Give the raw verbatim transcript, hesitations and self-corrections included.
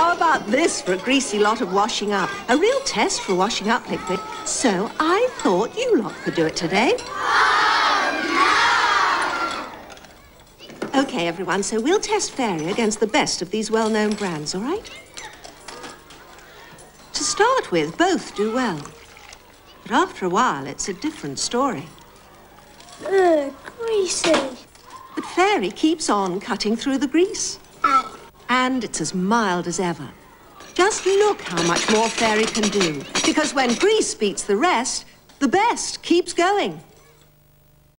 How about this for a greasy lot of washing up? A real test for washing up liquid. So I thought you lot could do it today. Oh, no! OK, everyone, so we'll test Fairy against the best of these well-known brands, all right? To start with, both do well. But after a while, it's a different story. Ugh, greasy. But Fairy keeps on cutting through the grease. Ow. And it's as mild as ever. Just look how much more Fairy can do. Because when grease beats the rest, the best keeps going.